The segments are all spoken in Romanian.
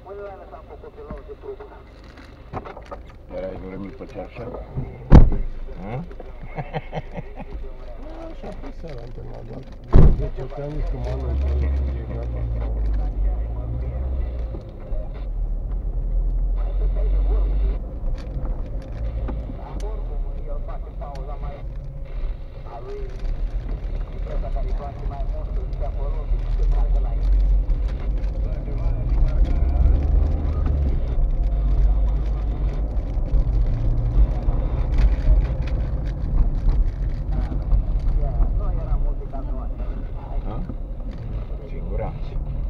Era ai dormit pe cearșa? Așa pe seara am terminat, dar 10 ani cum anul e gata. Siguranță.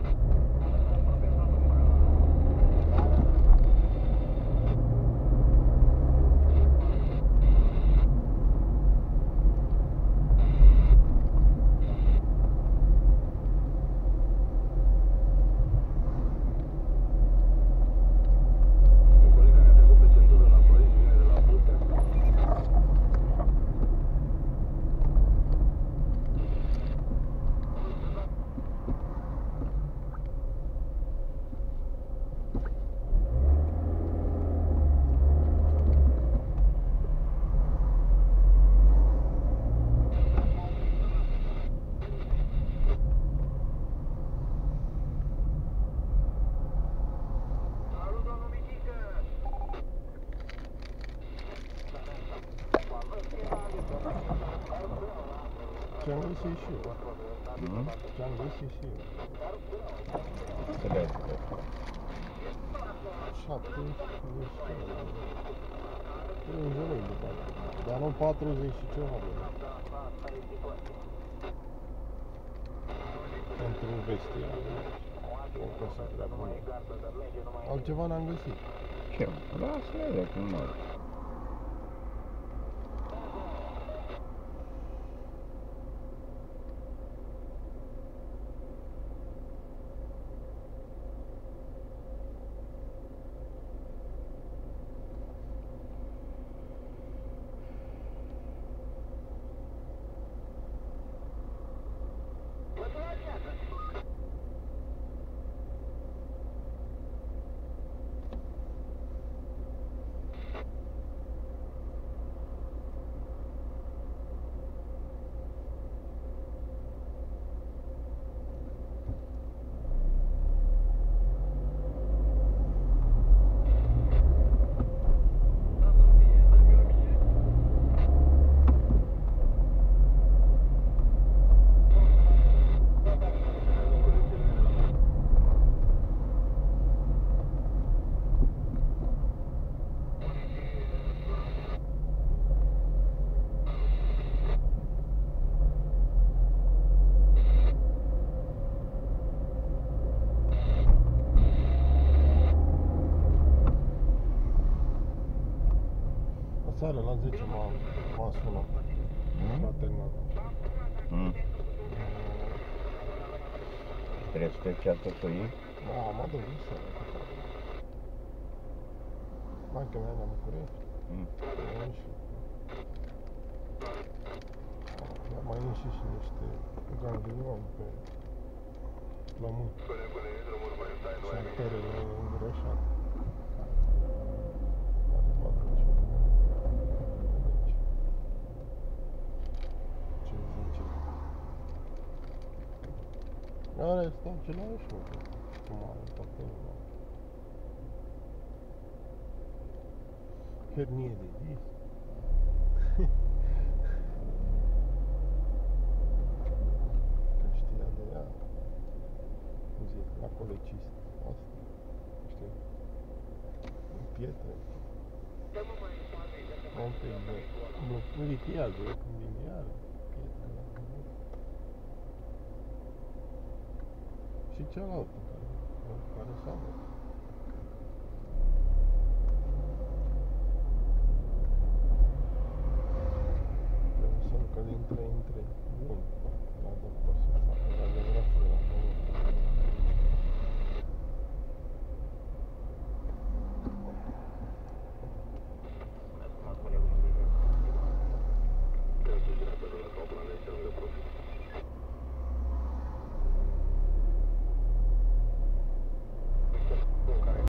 Ce-am găsit și eu. Ce-am găsit și eu. Să le azi. 70 în jurul după aceea. Dar nu 40 și ceva. Pentru vestia. O casă prea bună. Altceva n-am găsit. Ce? Lasă-le cum mor. Seara la 10 m-a sunat. M-a terminat. Trebuie să te cea tot să iei? Da, m-a dus seara. Maică mea la București. Dar mai ieși și niște ganglion pe plămâni. Și arterele îngrășate. Are stau același, cum arăt acolo. Hernie de disc. Că știa de ea. Cum zic, la colecist. Asta. Știi? În pietre. Un pic de... Nu litiază, când vine iară. Pietre la și cealaltă care